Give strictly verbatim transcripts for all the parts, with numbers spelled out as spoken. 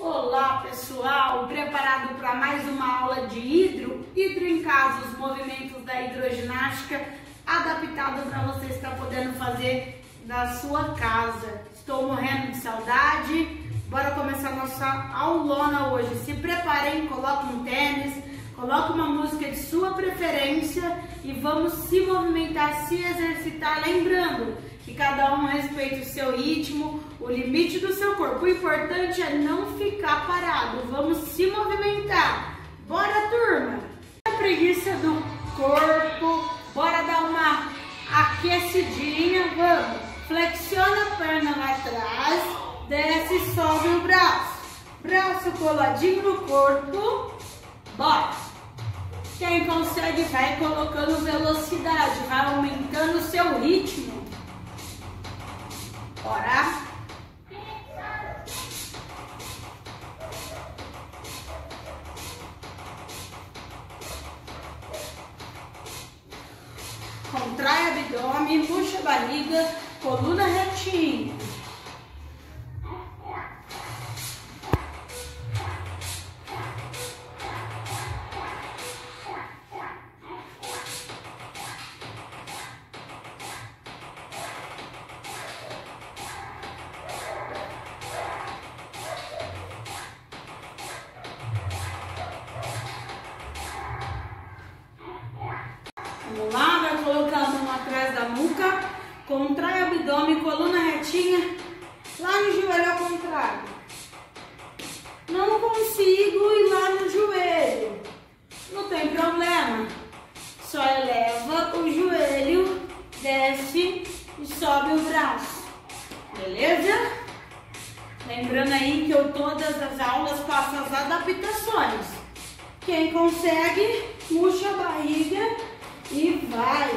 Olá pessoal, preparado para mais uma aula de hidro? Hidro em casa, os movimentos da hidroginástica adaptado para você estar podendo fazer na sua casa. Estou morrendo de saudade, bora começar nossa aulona hoje. Se preparem, coloque um tênis, coloque uma música de sua preferência e vamos se movimentar, se exercitar, lembrando que cada um respeite o seu ritmo, o limite do seu corpo. O importante é não ficar parado. Vamos se movimentar. Bora, turma! A preguiça do corpo. Bora dar uma aquecidinha. Vamos. Flexiona a perna lá atrás. Desce e sobe o braço. Braço coladinho no corpo. Bora! Quem consegue vai colocando velocidade, vai aumentando o seu ritmo. Bora! Contrai o abdômen, puxa a barriga, coluna retinha. Vamos lá, vai colocar a mão atrás da nuca, contrai o abdômen, coluna retinha, lá no joelho ao contrário. Não consigo ir lá no joelho, não tem problema, só eleva o joelho, desce e sobe o braço, beleza? Lembrando aí que eu todas as aulas faço as adaptações. Quem consegue, puxa a barriga e vai.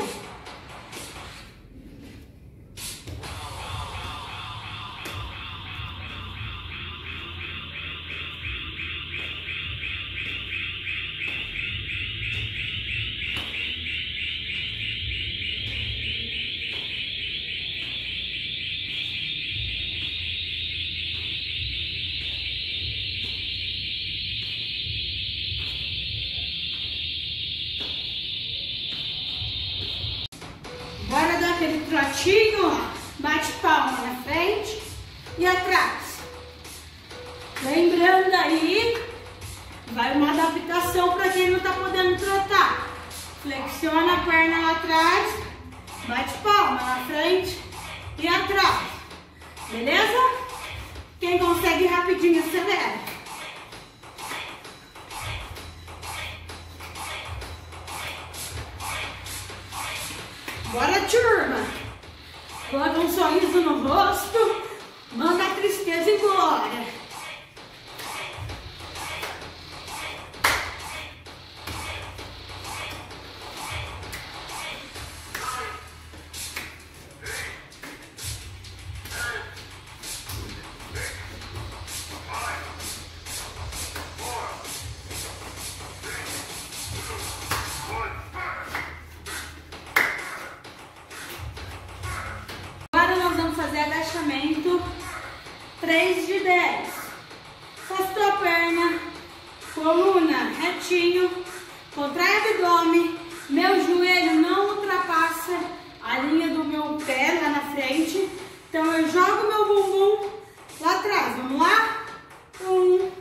Bora dar aquele trotinho, bate palma na frente e atrás. Lembrando aí, vai uma adaptação para quem não está podendo trotar. Flexiona a perna lá atrás, bate palma na frente e atrás. Beleza? Quem consegue rapidinho, acelera. Bora, turma! Coloca um sorriso no rosto, manda a tristeza embora. Fazer agachamento três de dez. Afastou a perna, coluna retinho, contrai o abdômen, meu joelho não ultrapassa a linha do meu pé lá na frente, então eu jogo meu bumbum lá atrás. Vamos lá? Um,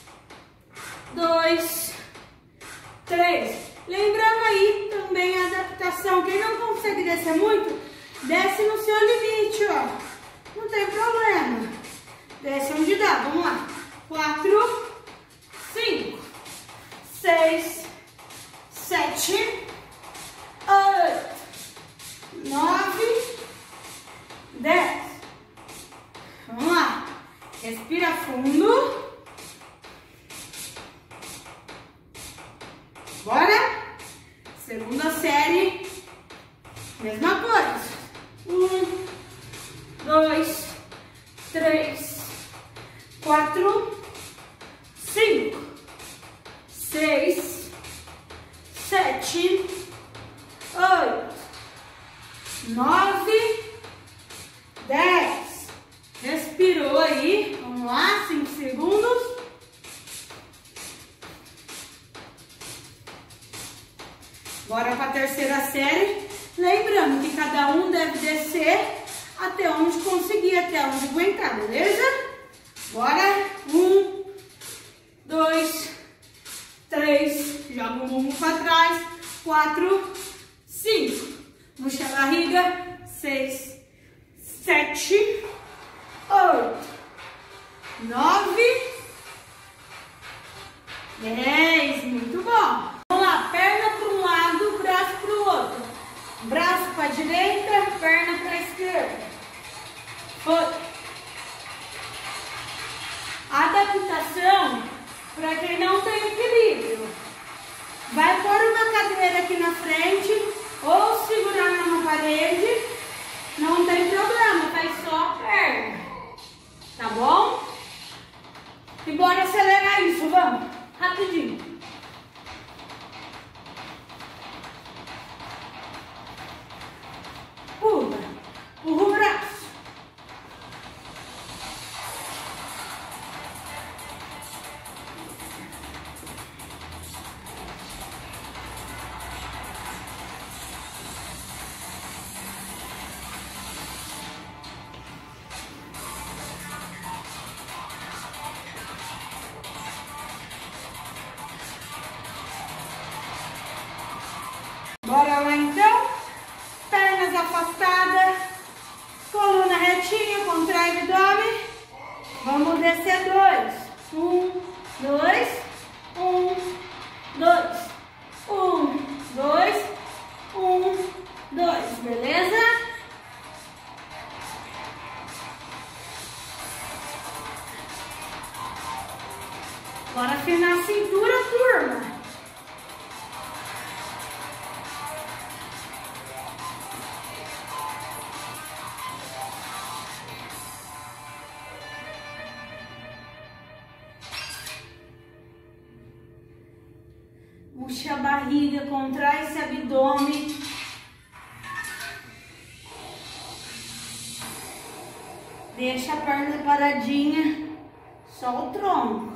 dois, três. Lembrando aí também a adaptação, quem não consegue descer muito, desce no seu limite, ó. Não tem problema. Desce onde dá. Vamos lá. Quatro, cinco, seis, sete, oito, nove, dez. Vamos lá. Respira fundo. Bora. Segunda série. Mesma coisa. Um, dois, três, quatro, cinco, seis, sete, oito, nove, dez. Respirou aí. Vamos lá, cinco segundos. Bora para a terceira série. Lembrando que cada um deve descer até onde conseguir, até onde aguentar, beleza? Bora. Um, dois, três. Joga o bumbum para trás. Quatro, cinco. Puxa a barriga. Seis, sete, oito, nove, dez. Muito bom. Vamos lá. Perna para um lado, braço para o outro. Braço para a direita, perna para a esquerda. Foi. Adaptação para quem não tem equilíbrio. Vai pôr uma cadeira aqui na frente ou segurar na parede. Não tem problema, faz só a perna. Tá bom? E bora acelerar isso, vamos. Rapidinho. Pula. Pula o braço. Bora lá então, pernas afastadas, coluna retinha, contrai o abdômen, vamos descer dois, um, dois, um, dois, um, dois, um, dois, beleza? Bora afinar a cintura, turma. Puxa a barriga, contrai esse abdômen. Deixa a perna paradinha, só o tronco.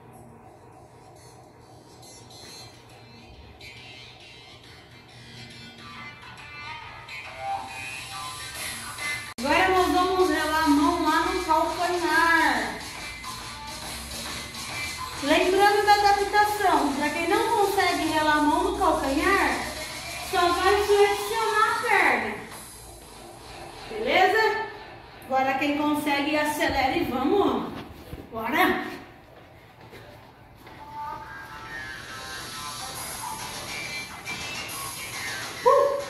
Agora nós vamos relar a mão lá no calcanhar. Lembrando da adaptação, para quem não consegue relar a mão no calcanhar, só vai flexionar a perna. Beleza? Agora quem consegue acelera e vamos. Bora! Uh!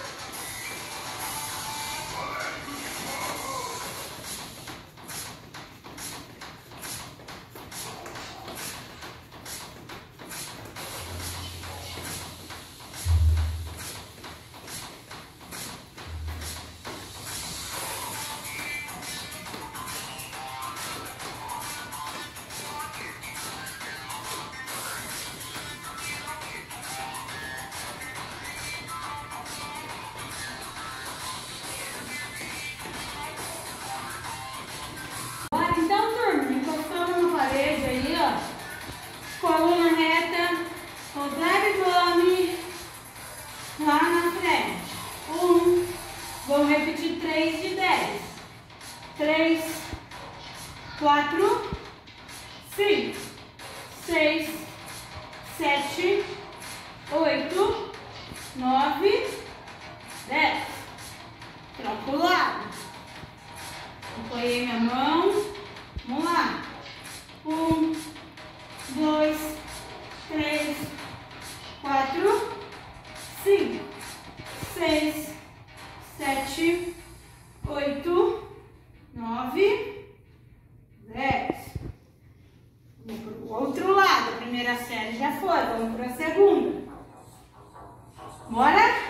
Então, turma, encostando na parede aí, ó, coluna reta, contrai o abdômen, lá na frente. Um, vamos repetir três de dez. Três, quatro, cinco, seis, sete, oito, nove, dez. Troca o lado. Apoiei minha mão. Vamos lá. Um, dois, três, quatro, cinco, seis, sete, oito, nove, dez. Vamos para o outro lado. A primeira série já foi. Vamos para a segunda. Bora?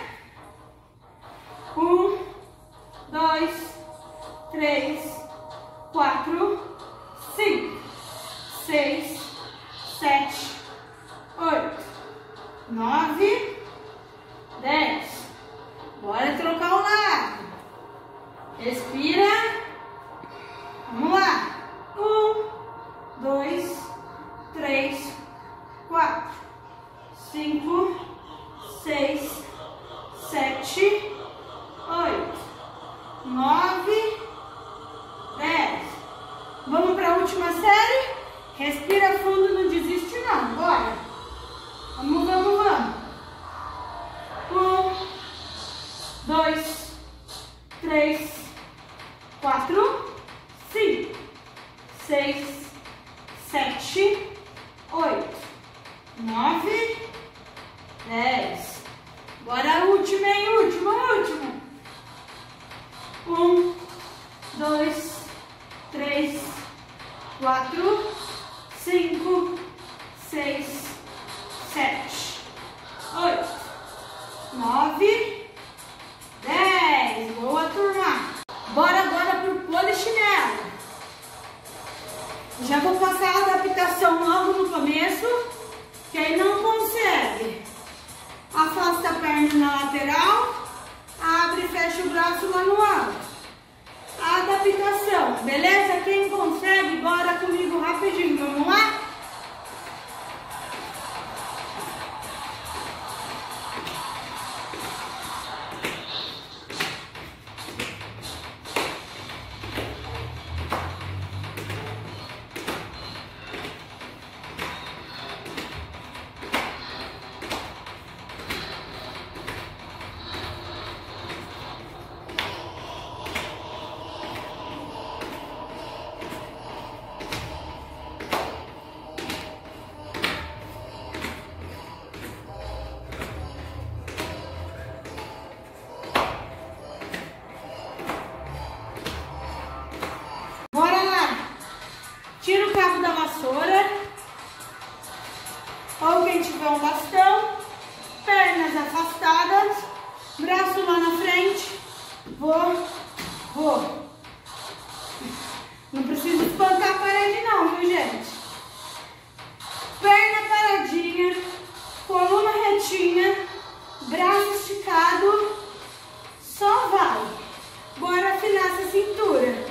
Um, dois, três, quatro, cinco, seis, sete, oito, nove, dez. Bora trocar o lado. Respira. Vamos lá. Um, dois, três, quatro, cinco, seis, última série. Respira fundo, não desiste não. Bora. Vamos, vamos, vamos. Um, dois, três, quatro, cinco, seis, sete, oito, nove, dez. Bora a última, hein? Última, última. Um, dois, três, quatro, cinco, seis, sete, oito, nove, dez. Boa, turma. Bora agora pro polichinelo. Já vou passar a adaptação logo no começo. Quem não consegue, afasta a perna na lateral, abre e fecha o braço lá no alto. A adaptação, beleza? Quem consegue, bora comigo rapidinho, vamos lá? Tira o cabo da vassoura, ou quem tiver um bastão, pernas afastadas, braço lá na frente, vou, vou. Não precisa espancar a parede não, viu gente? Perna paradinha, coluna retinha, braço esticado, só vai. Bora afinar essa cintura.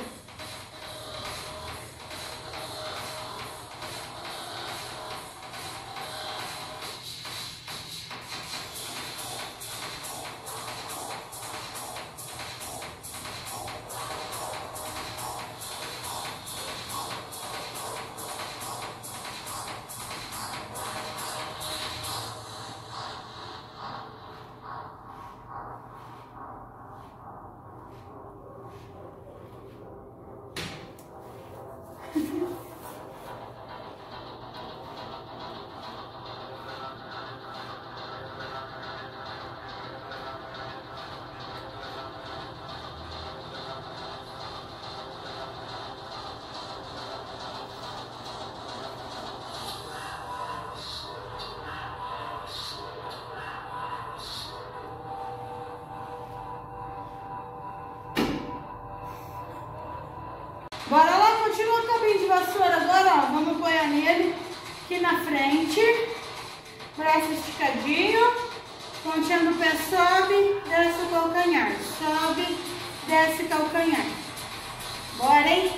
Bora lá, continua o cabinho de vassoura agora, ó. Vamos apoiar nele aqui na frente. Braço esticadinho. Pontinha do pé sobe, desce o calcanhar. Sobe, desce o calcanhar. Bora, hein?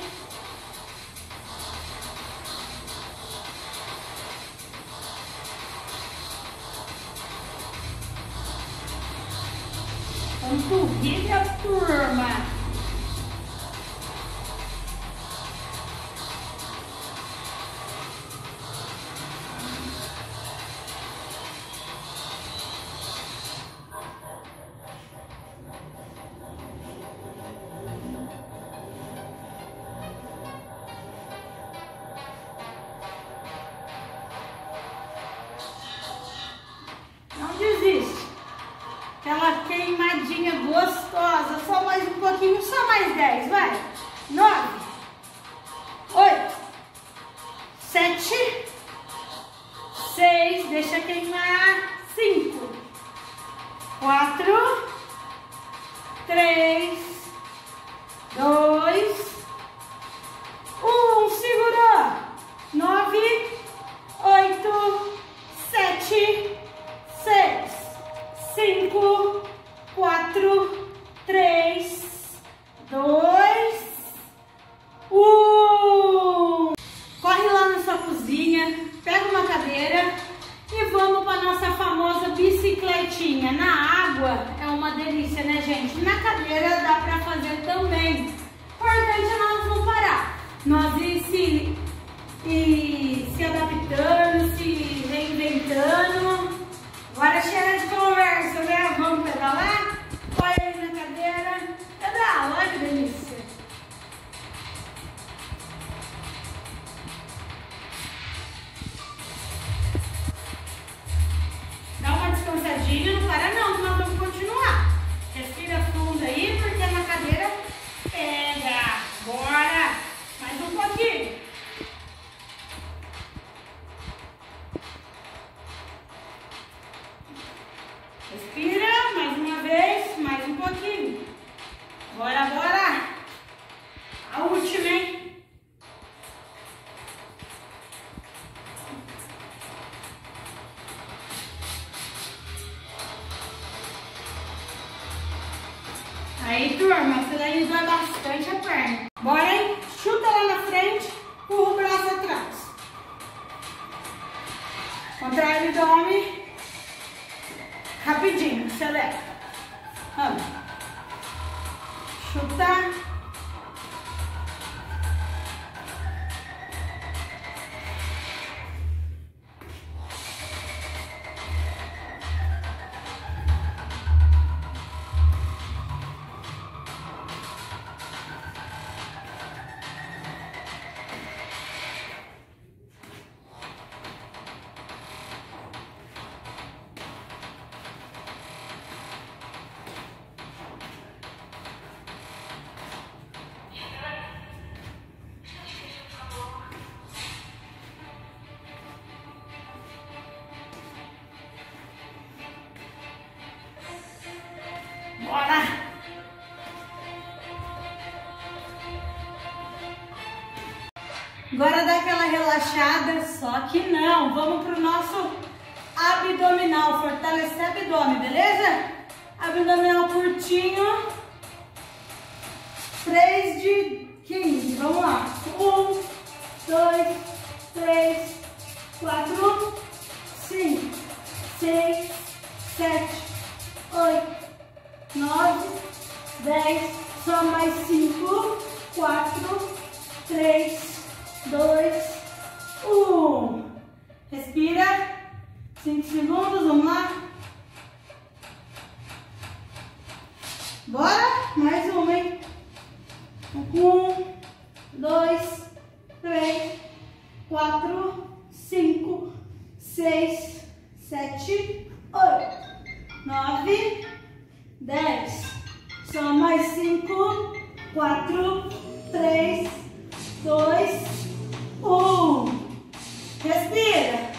Panturrilha, turma. Aquela queimadinha gostosa. Só mais um pouquinho, só mais dez, vai. Nove, oito, sete, seis, deixa queimar. Cinco, quatro, três, dois, um. Segura. Nove, oito, sete, seis, cinco, quatro, três, dois, um. Corre lá na sua cozinha, pega uma cadeira e vamos para nossa famosa bicicletinha. Na água é uma delícia, né, gente? Na cadeira dá para fazer também. O importante é nós não parar. Nós ensinamos. turma, finalizou bastante a perna. Bora, hein? Chuta lá na frente, empurra o braço atrás. Contrai o abdômen. Rapidinho, acelera. Vamos. Chuta. Bora! Agora dá aquela relaxada, só que não. Vamos pro nosso abdominal, fortalecer abdômen, beleza? Abdominal curtinho. três de quinze, vamos lá. um, dois, três, quatro, cinco, seis, sete, oito. nove, dez, só mais cinco, quatro, três, dois, um. Respira, cinco segundos, vamos lá. Bora, mais uma, hein? um, dois, três, quatro, cinco, seis, sete, oito, nove, dez, só mais cinco, quatro, três, dois, um. Respira.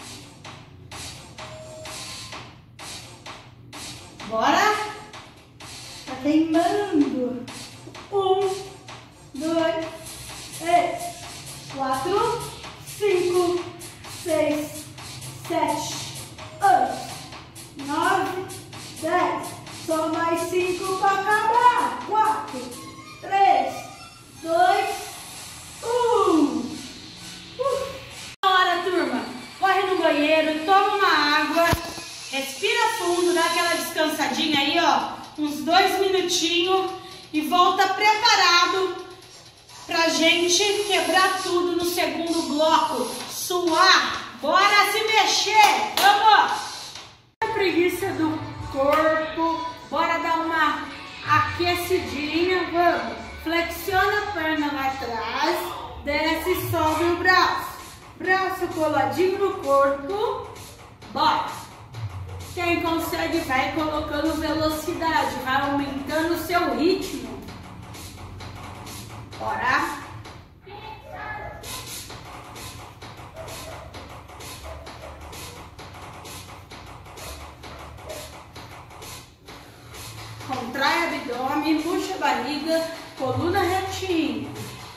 Bora? Tá queimando. Um, dois, três, quatro, cinco, seis, sete, oito, nove, dez. Só mais cinco para acabar. Quatro, três, dois, um. Uh. Bora, turma. Corre no banheiro, toma uma água, respira fundo, dá aquela descansadinha aí, ó, uns dois minutinhos e volta preparado pra gente quebrar tudo no segundo bloco. Suar. Bora se mexer. Vamos. A preguiça do corpo. Bora dar uma aquecidinha, vamos. Flexiona a perna lá atrás, desce e sobe o braço. Braço coladinho no corpo. Bora. Quem consegue vai colocando velocidade, vai aumentando o seu ritmo. Bora. Contrai o abdômen, puxa a barriga, coluna retinha.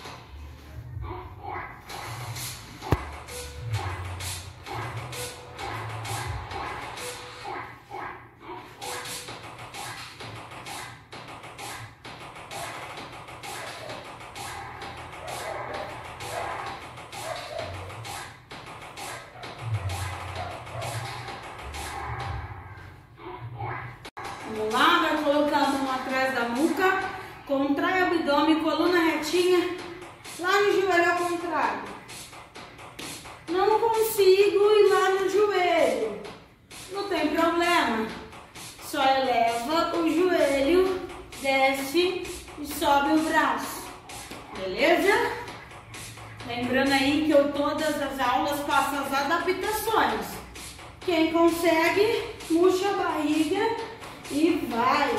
Vamos lá, vai colocar a mão atrás da nuca, contrai o abdômen, coluna retinha, lá no joelho ao contrário. Não consigo ir lá no joelho, não tem problema, só eleva o joelho, desce e sobe o braço, beleza? Lembrando aí que eu todas as aulas passo as adaptações. Quem consegue, puxa a barriga e vai.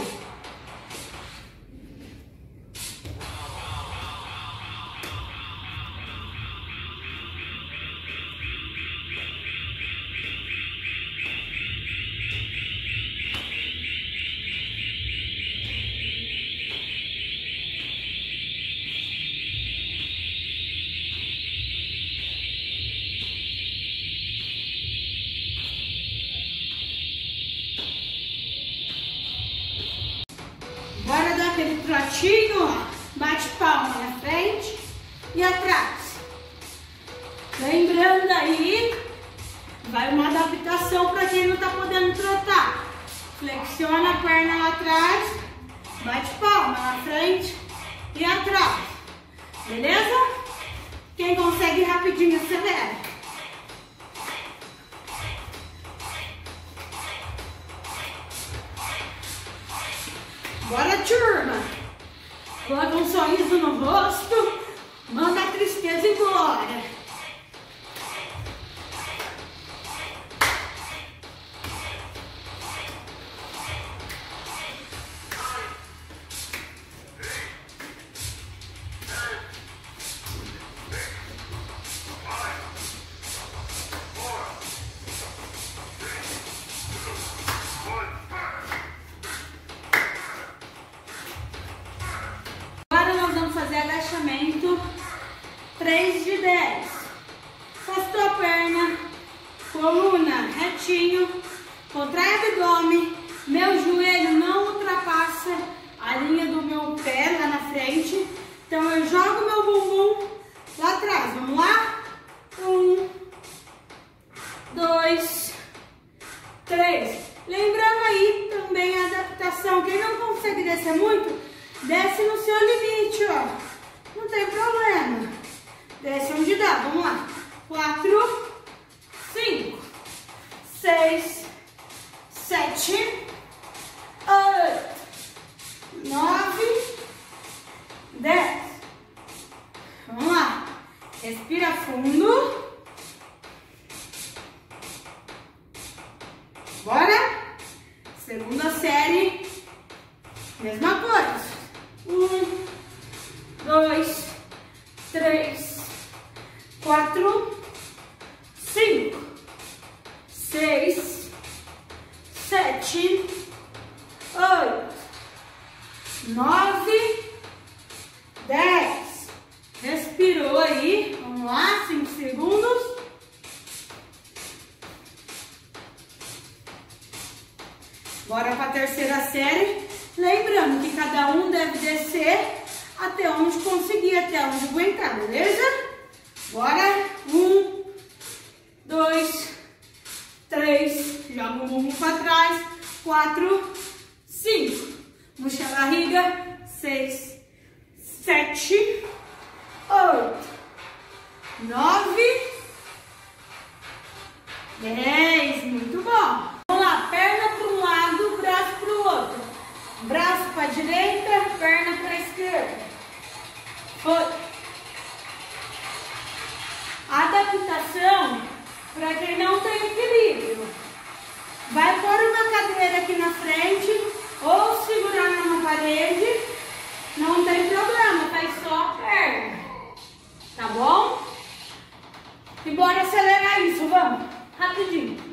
e atrás. Lembrando aí, vai uma adaptação para quem não está podendo trotar. Flexiona a perna lá atrás, bate palma na frente e atrás. Beleza? Quem consegue rapidinho, acelera. Bora, turma! Coloca um sorriso no rosto, manda a tristeza embora. Agachamento três de dez. Afastou a perna, coluna retinho, contrai o abdômen, meu joelho não ultrapassa a linha do meu pé lá na frente, então eu jogo meu bumbum lá atrás. Vamos lá? Um, dois, três. Lembrando aí também a adaptação, quem não consegue descer muito, desce no seu limite, ó. Não tem problema. Desce onde dá. Vamos lá. Quatro, cinco, seis, sete, oito, nove, dez. Vamos lá. Respira fundo. Bora. Segunda série. Mesma coisa. Um, dois, três, quatro, cinco, seis, sete, oito, nove, dez. Respirou aí. Vamos lá, cinco segundos. Bora para a terceira série. Lembrando que cada um deve descer até onde conseguir, até onde aguentar, beleza? Bora. Um, dois, três. Joga o bumbum para trás. Quatro, cinco. Puxa a barriga. Seis, sete, oito, nove, dez. Muito bom. Vamos lá. Perna para um lado, braço para o outro. Braço para a direita, perna para a esquerda. Foi. Adaptação para quem não tem equilíbrio. Vai pôr uma cadeira aqui na frente ou segurar numa parede. Não tem problema, faz só a perna. Tá bom? E bora acelerar isso, vamos. Rapidinho.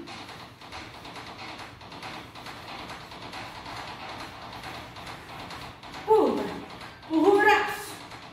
Pula, pula o braço.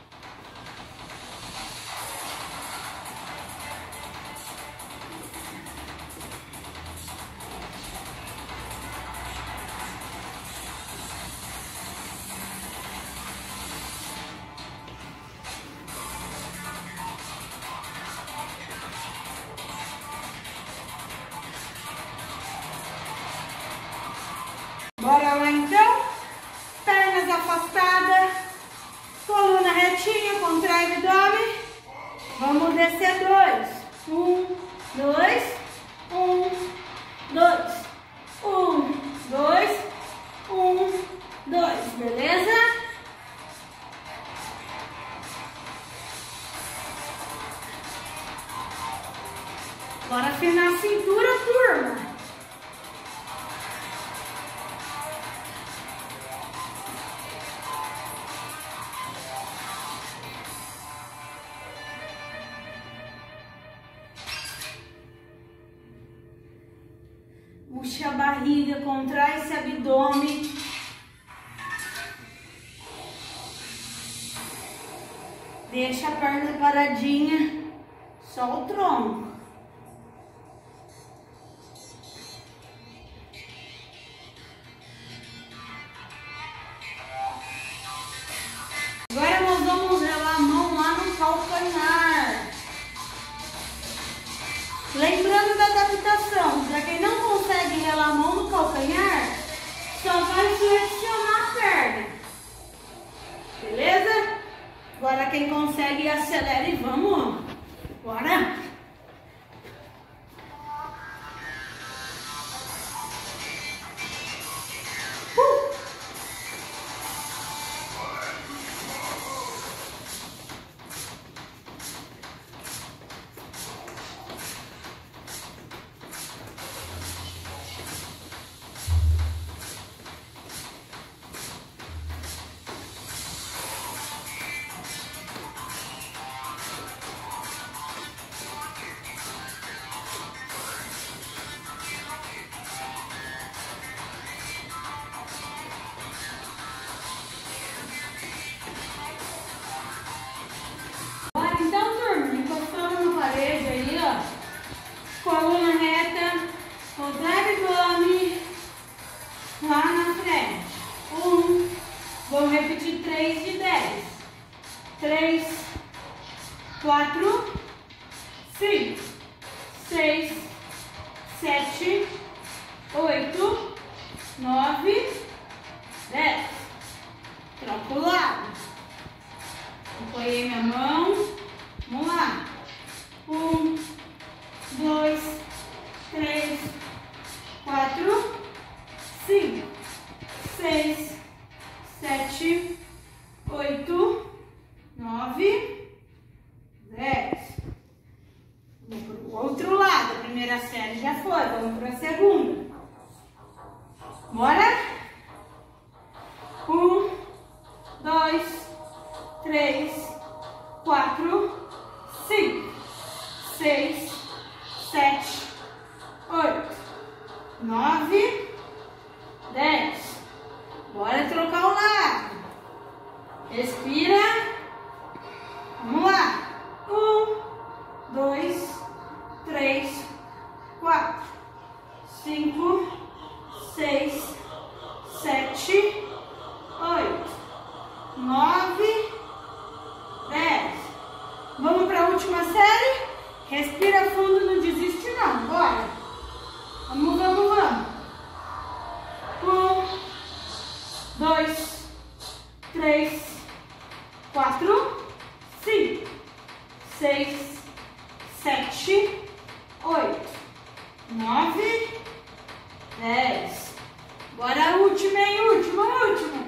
Bora lá então. Pernas afastadas, coluna retinha, contrai o abdômen. Vamos descer dois. Um, dois, um, dois, um, dois, um, dois. Beleza? Bora afinar a cintura, turma. Puxa a barriga, contrai esse abdômen. Deixa a perna paradinha, só o tronco. Agora nós vamos relar a mão lá no calcanhar. consegue, acelera e vamos. Bora! Coluna reta, os abdômen lá na frente. Um, vamos repetir três de dez. Três, quatro, cinco, seis, sete, oito, nove, dez. Troca o lado. Apoiei minha mão. Vamos lá. Um, dois, três, quatro, cinco, seis, sete, oito, nove, dez. Vamos para o outro lado. A primeira série já foi. Vamos para a segunda. Bora? Um, dois, três, quatro, cinco, seis, sete, oito, nove, dez. Bora trocar o lado. Respira. Vamos lá. Um, dois, três, quatro, cinco, seis, sete, oito, nove, dez. Vamos para a última série? Respira fundo, não desiste não. Bora. Vamos, vamos, vamos. Um, dois, três, quatro, cinco, seis, sete, oito, nove, dez. Bora a última, hein? Última, última.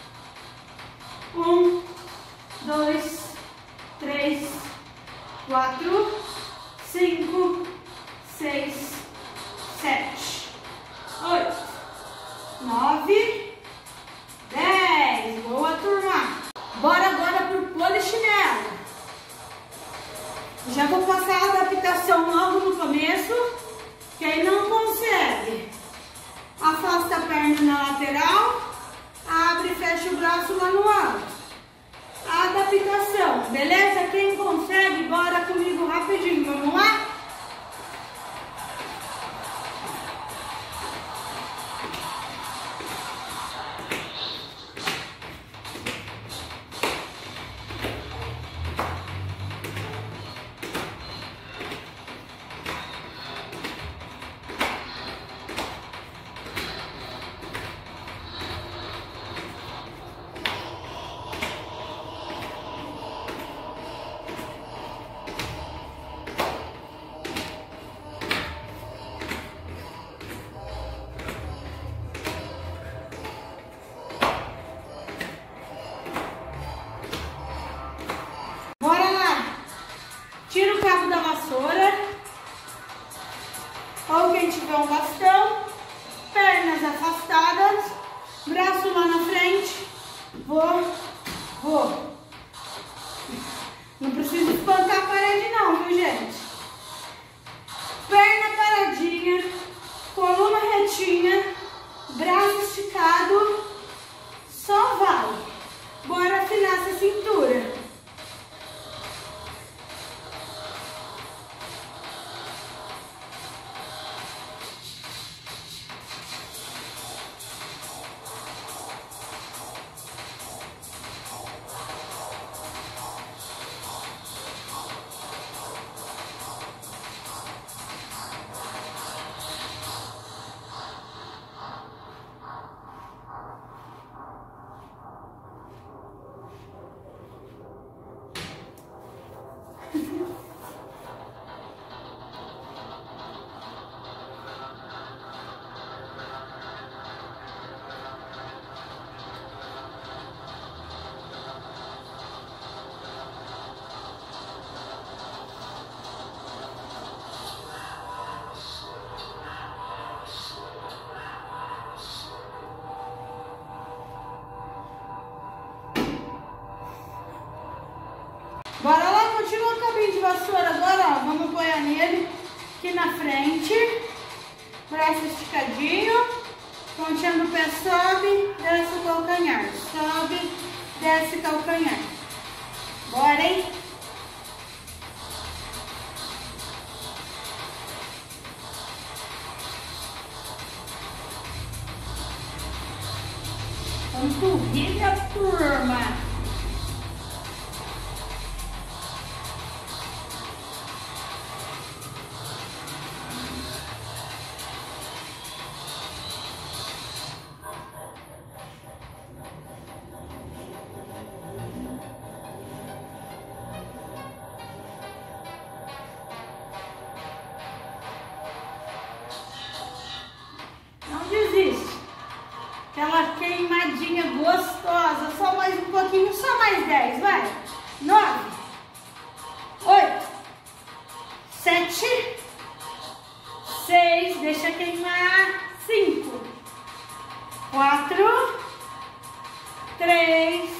Um, dois, três, quatro, cinco, seis, sete, oito, nove, dez. Boa, turma. Bora agora pro polichinelo. Já vou passar a adaptação logo no começo. Quem não consegue, afasta a perna na lateral, abre e fecha o braço lá no alto. Adaptação, beleza? Quem consegue, bora comigo rapidinho, vamos lá? Tira o cabo da vassoura, ou quem tiver um bastão, pernas afastadas, braço lá na frente, vou, vou. Não precisa espantar a parede não, viu gente? Perna paradinha, coluna retinha, braço esticado, só vai. Bora afinar essa cintura. continua o cabinho de vassoura agora, ó. Vamos apoiar nele aqui na frente. Braço esticadinho. Pontinha do pé sobe, desce o calcanhar. Sobe, desce o calcanhar. Bora, hein? Panturrilha, turma. Aquela queimadinha gostosa. Só mais um pouquinho, só mais dez, vai. Nove, oito, sete, seis, deixa queimar. Cinco, quatro, três,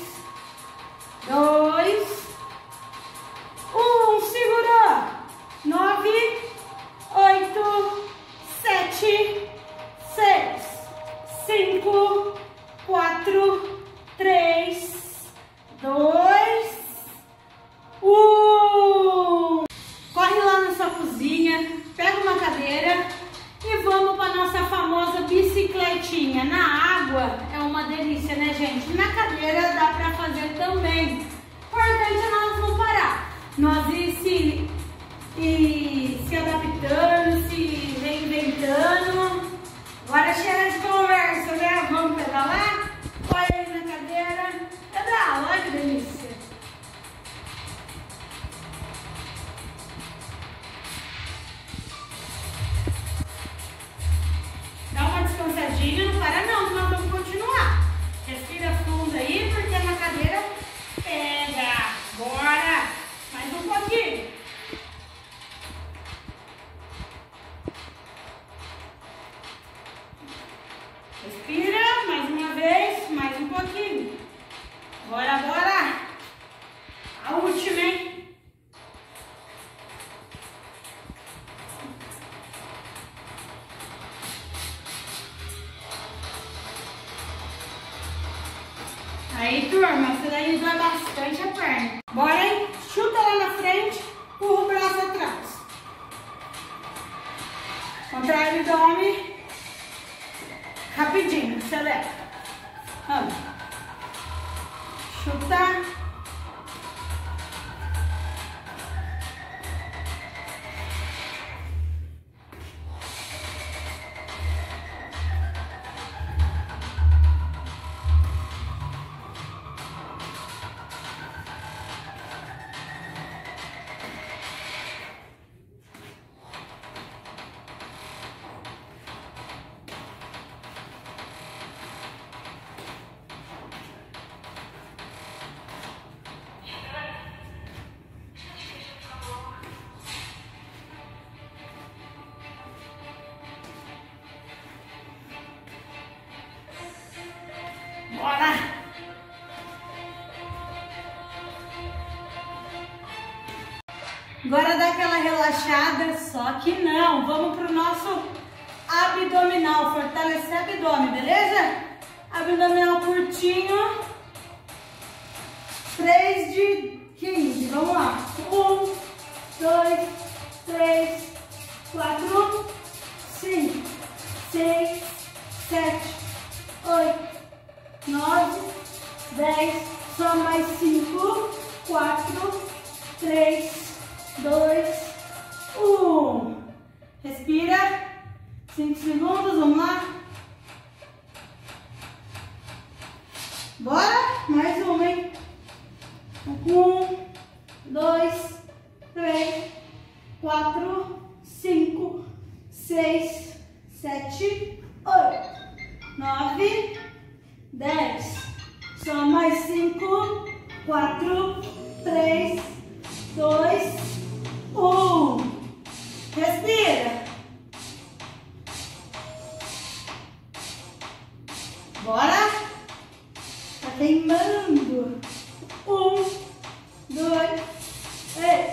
dois, um. Segurou. Nove, oito, sete, seis, cinco, quatro, três, dois, um. Corre lá na sua cozinha, pega uma cadeira e vamos para nossa famosa bicicletinha. Na água é uma delícia, né, gente? Na cadeira dá para fazer também. O importante é nós não parar. Nós ir se, ir se adaptando, se reinventando. Agora chega de conversa, né? Vamos pedalar? Põe aí na cadeira. Pedala, olha que delícia. Dá uma descansadinha, não para não, nós vamos continuar. Respira fundo aí, porque na cadeira pega. Bora! Mais um pouquinho. Respira, mais uma vez, mais um pouquinho. Bora, bora. A última, hein? Aí, turma, você daí dói bastante a perna. Bora, hein? Chuta lá na frente, empurra o braço atrás. Contrai o abdômen. Rapidinho, acelera. Vamos. Chuta. Bora! Agora dá aquela relaxada, só que não. Vamos pro nosso abdominal, fortalecer abdômen, beleza? Abdominal curtinho. três de quinze, vamos lá. um, dois, três, quatro, cinco, seis, sete, oito, nove, dez, só mais cinco, quatro, três, dois, um. Respira. cinco segundos, vamos lá. Bora? Mais uma, hein? Um, dois, três, quatro, cinco, seis, sete, oito, nove, dez. Só mais cinco, quatro, três, dois, um. Respira. Bora? Tá queimando. Um, dois, três,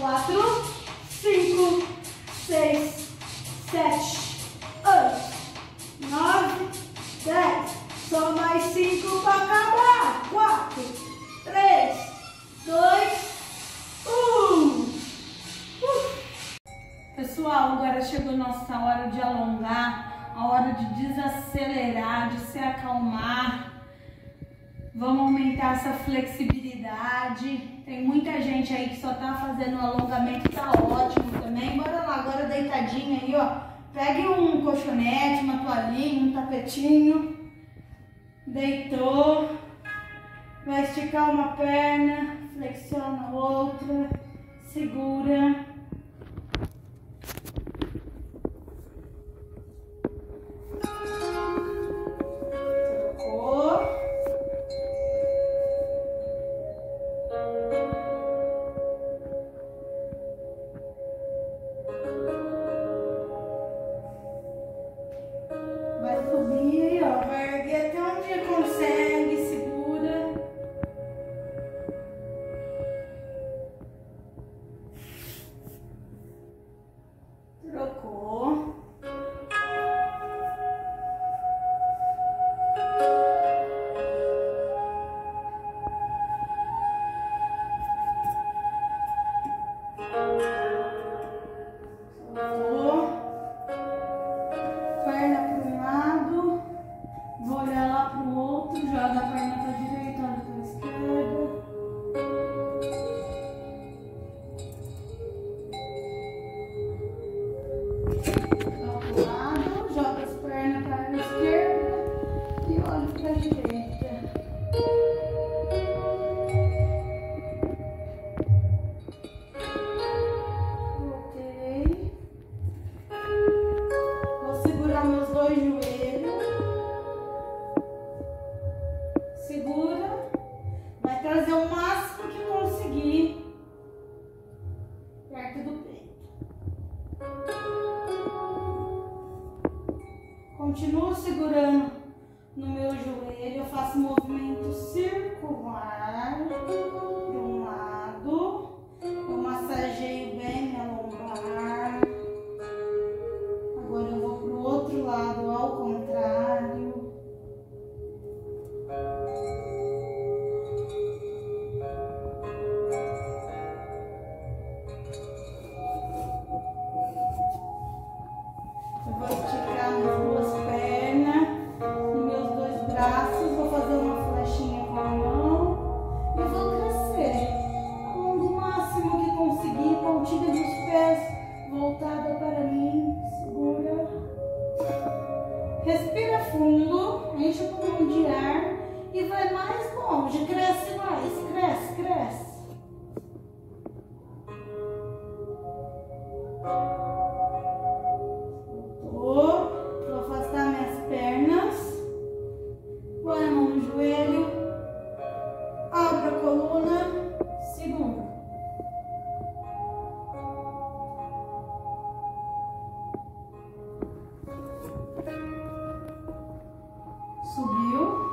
quatro, cinco, seis, sete, oito, nove, dez. Só mais cinco para acabar. quatro, três, dois, um. Uh. Pessoal, agora chegou nossa hora de alongar, a hora de desacelerar, de se acalmar. Vamos aumentar essa flexibilidade. Tem muita gente aí que só tá fazendo um alongamento, tá ótimo também. Bora lá, agora deitadinha aí, ó. Pegue um colchonete, uma toalhinha, um tapetinho. Deitou. Vai esticar uma perna, flexiona a outra, segura. Continuo segurando no meu joelho, eu faço movimento circular para um lado, eu massageio bem minha lombar. Agora eu vou para o outro lado, ao contrário. Eu vou esticar minhas duas pernas, nos meus dois braços, vou fazer uma flechinha com a mão e vou crescer. Alongo o máximo que conseguir, pontilha dos pés voltada para mim, segura. Respira fundo, enche o pulmão de ar e vai mais longe, cresce mais, cresce, cresce. Vou afastar minhas pernas, põe a mão no joelho, abra a coluna, segura. Subiu.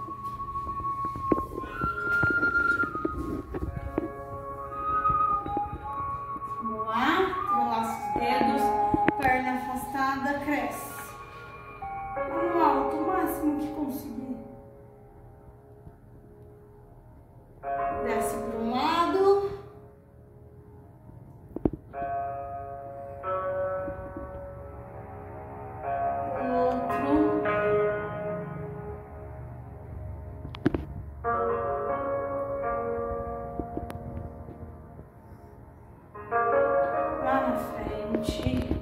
Vamos lá, relaxa os dedos, perna afastada, cresce. No alto, o máximo que conseguir. Desce para um lado. Outro. Lá na frente.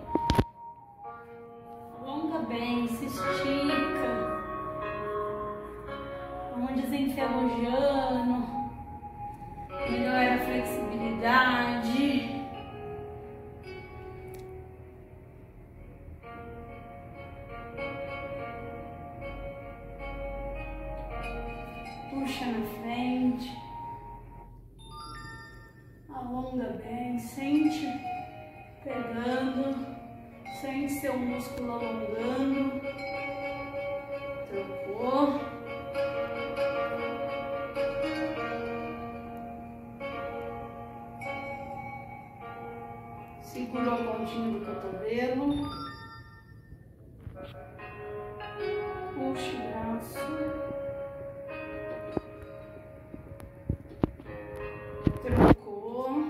Alonga bem, se estica. Vamos desenferrujando. Melhora a flexibilidade. Puxa na frente. Alonga bem, sente pegando, sente seu músculo alongando. Trocou. Segura a pontinha do cotovelo. Puxa o braço. Trocou.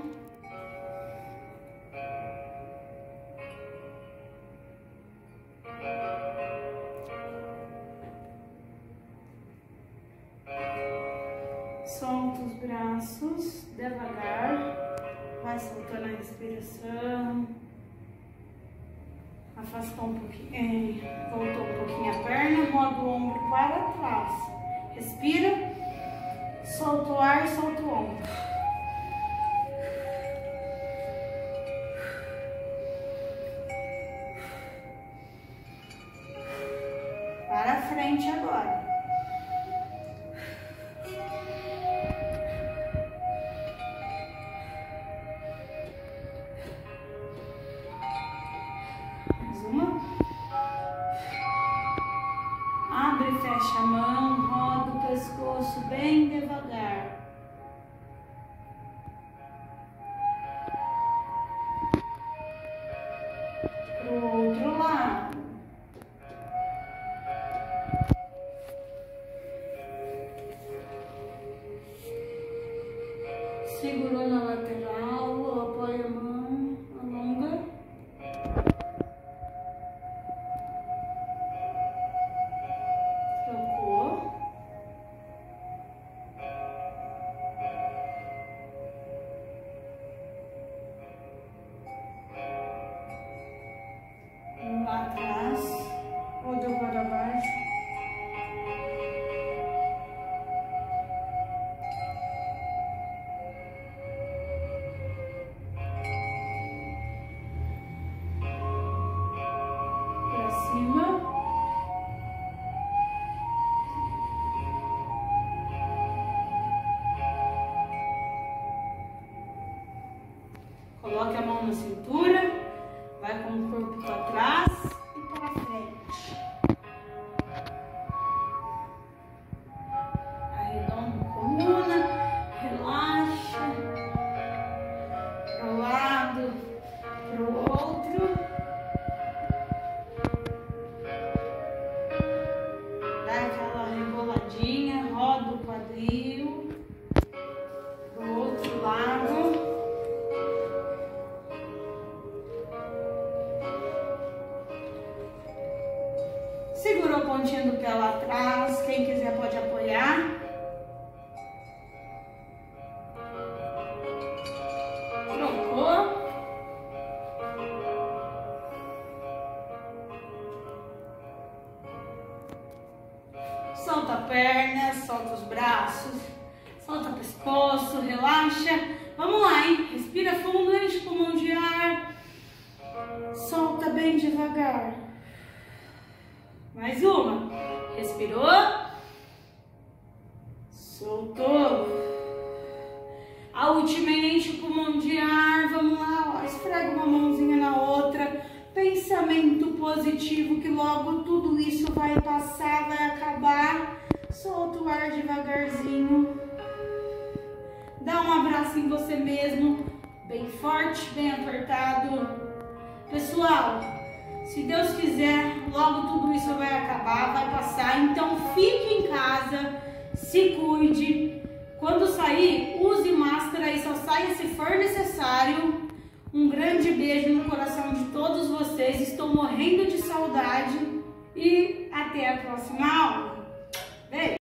Solta os braços devagar. Vai soltando a respiração. Afastou um pouquinho, é, voltou um pouquinho a perna, roda o ombro para trás. Respira, solta o ar, solta o ombro. Para a frente agora. Abre e fecha a mão, roda o pescoço bem devagar. Para o outro lado. Segurou na lateral, apoia a mão, alonga. Lá atrás, rodou para baixo. Para cima. Coloque a mão na cintura. Vai com o corpo para trás e para frente. Arredonda a coluna, relaxa. Para um lado, para o outro. Dá aquela reboladinha, roda o quadril. Para o outro lado. Segurou a pontinha do pé lá atrás, quem quiser pode apoiar. Trocou. Solta a perna, solta os braços, solta o pescoço, relaxa. Vamos lá, hein? Respira fundo, enche o pulmão de ar. Solta bem devagar. Mais uma. Respirou. Soltou. A última, enche o pulmão de ar. Vamos lá, ó. Esfrega uma mãozinha na outra. Pensamento positivo que logo tudo isso vai passar, vai acabar. Solta o ar devagarzinho. Dá um abraço em você mesmo. Bem forte, bem apertado. Pessoal, se Deus quiser, logo tudo isso vai acabar, vai passar. Então fique em casa, se cuide. Quando sair, use máscara e só saia se for necessário. Um grande beijo no coração de todos vocês. Estou morrendo de saudade. E até a próxima aula. Beijo!